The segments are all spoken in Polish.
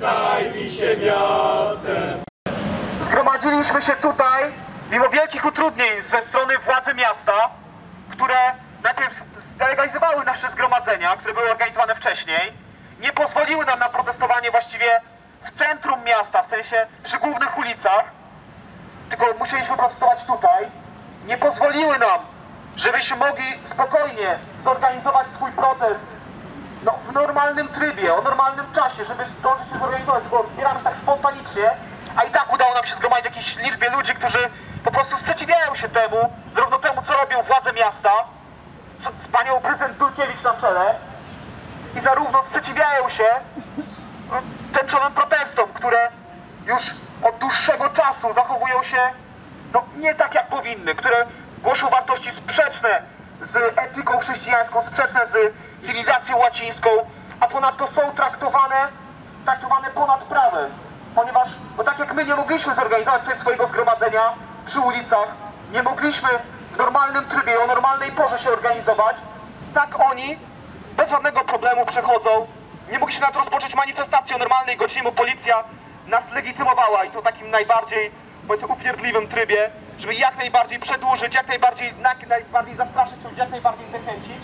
zajmij się miastem. Zgromadziliśmy się tutaj mimo wielkich utrudnień ze strony władzy miasta, które najpierw zdelegalizowały nasze zgromadzenia, które były organizowane wcześniej, nie pozwoliły nam na protestowanie właściwie w centrum miasta, w sensie przy głównych ulicach, tylko musieliśmy protestować tutaj. Nie pozwoliły nam, żebyśmy mogli spokojnie zorganizować swój protest w normalnym trybie, o normalnym czasie, żeby zdążyć się zorganizować, bo zbieramy się tak spontanicznie, a i tak udało nam się zgromadzić jakiejś liczbie ludzi, którzy po prostu sprzeciwiają się temu, zarówno temu, co robią władze miasta, z panią prezydent Dulkiewicz na czele, i zarówno sprzeciwiają się tęczowym protestom, które już od dłuższego czasu zachowują się nie tak, jak powinny, które głoszą wartości sprzeczne z etyką chrześcijańską, sprzeczne z cywilizacją łacińską, a ponadto są traktowane ponad prawem, ponieważ, tak jak my nie mogliśmy zorganizować sobie swojego zgromadzenia przy ulicach, nie mogliśmy w normalnym trybie, o normalnej porze się organizować, tak oni bez żadnego problemu przechodzą. Nie mogliśmy nawet rozpocząć manifestacji o normalnej godzinie, bo policja nas legitymowała, i to w takim najbardziej, powiedzmy, upierdliwym trybie, żeby jak najbardziej przedłużyć, jak najbardziej zastraszyć ludzi, jak najbardziej zniechęcić.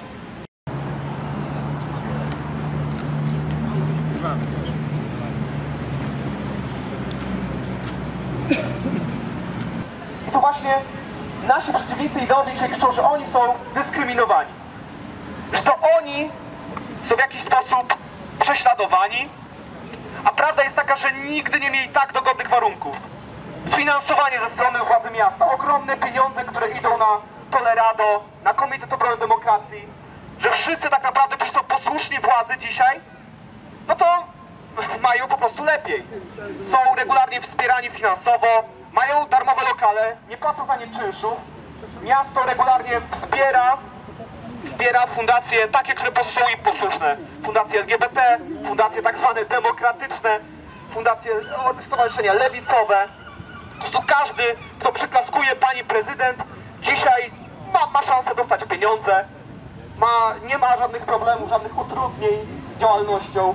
I to właśnie nasi przeciwnicy ideologii krzyczą, że oni są dyskryminowani, że to oni są w jakiś sposób prześladowani, a prawda jest taka, że nigdy nie mieli tak dogodnych warunków. Finansowanie ze strony władzy miasta, ogromne pieniądze, które idą na Tolerado, na Komitet Obrony Demokracji, że wszyscy tak naprawdę, którzy są posłuszni władzy dzisiaj, to mają po prostu lepiej. Są regularnie wspierani finansowo, mają darmowe lokale, nie płacą za nie czynszów. Miasto regularnie wspiera fundacje takie, które są im posłuszne. Fundacje LGBT, fundacje tak zwane demokratyczne, fundacje, stowarzyszenia lewicowe. Po prostu każdy, kto przyklaskuje pani prezydent, dzisiaj ma szansę dostać pieniądze, nie ma żadnych problemów, żadnych utrudnień z działalnością.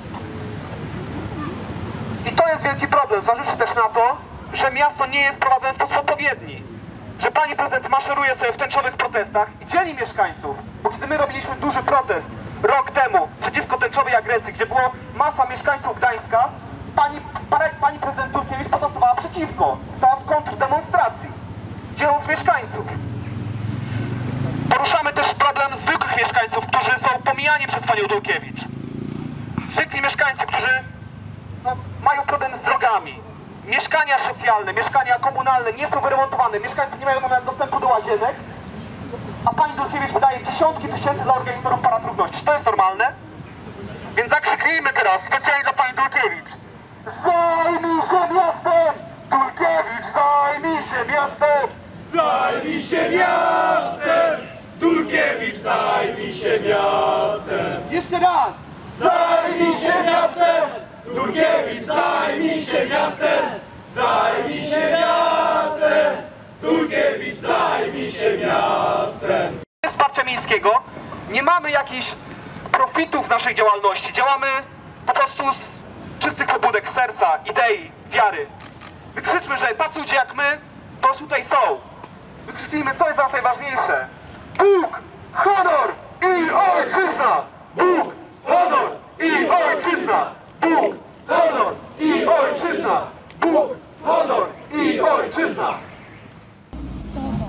I to jest wielki problem, zważywszy też na to, że miasto nie jest prowadzone w sposób odpowiedni. Że pani prezydent maszeruje sobie w tęczowych protestach i dzieli mieszkańców. Bo kiedy my robiliśmy duży protest rok temu przeciwko tęczowej agresji, gdzie było masa mieszkańców Gdańska, pani prezydent Dulkiewicz protestowała przeciwko. Stała w kontrdemonstracji, dzieląc mieszkańców. Poruszamy też problem zwykłych mieszkańców, którzy są pomijani przez panią Dulkiewicz. Zwykli mieszkańcy, którzy mają problem z drogami. Mieszkania socjalne, mieszkania komunalne nie są wyremontowane, mieszkańcy nie mają nawet dostępu do łazienek, a pani Dulkiewicz wydaje dziesiątki tysięcy dla organizatorów paratrudności. Czy to jest normalne? Więc zakrzyknijmy teraz specjalnie dla pani Dulkiewicz: zajmij się miastem! Dulkiewicz, zajmij się miastem! Zajmij się miastem! Dulkiewicz, zajmij się miastem! Jeszcze raz! Zajmij się miastem! Dulkiewicz, zajmij się miastem! Zajmij się miastem! Dulkiewicz, zajmij się miastem! Wsparcia miejskiego, nie mamy jakichś profitów z naszej działalności, działamy po prostu z czystych pobudek serca, idei, wiary. Wykrzyczmy, że tacy ludzie jak my to tutaj są. Wykrzyczmy, co jest dla nas najważniejsze. Bóg, honor i ojczyzna! Bóg, honor i ojczyzna! Bóg, honor i ojczyzna! Bóg, honor i ojczyzna!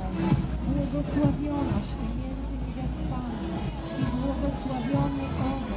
Błogosławionaś Ty między niewiastami i błogosławiony owoc